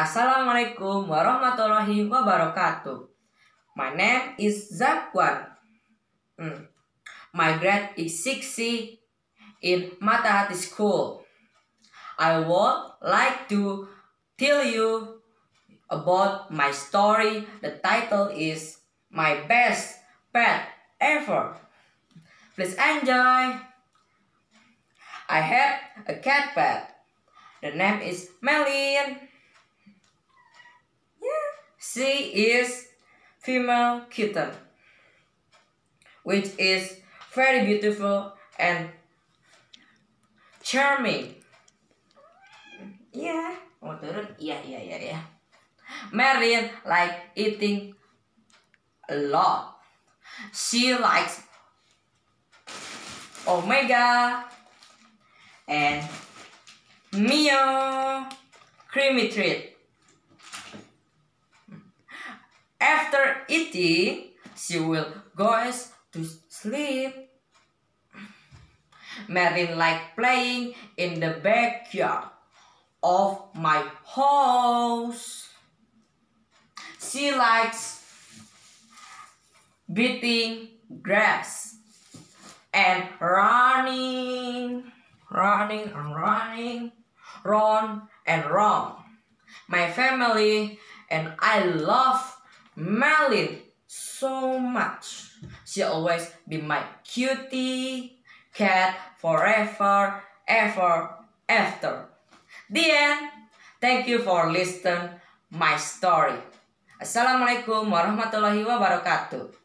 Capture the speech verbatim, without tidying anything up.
Assalamualaikum warahmatullahi wabarakatuh. My name is Zakwan. Mm. My grade is six C in Matahati School. I would like to tell you about my story. The title is My Best Pet Ever. Please enjoy. I had a cat pet. The name is Melin. She is female kitten, which is very beautiful and charming. Yeah, mau turun? Yeah, yeah, yeah, yeah. Marin like eating a lot. She likes Omega and Mio creamy treat. After eating, she will go to sleep. Marin like playing in the backyard of my house. She likes beating grass and running, running and running, run and run. My family and I love Melin so much. She always be my cutie cat forever, ever, after. The end. Thank you for listening my story. Assalamualaikum warahmatullahi wabarakatuh.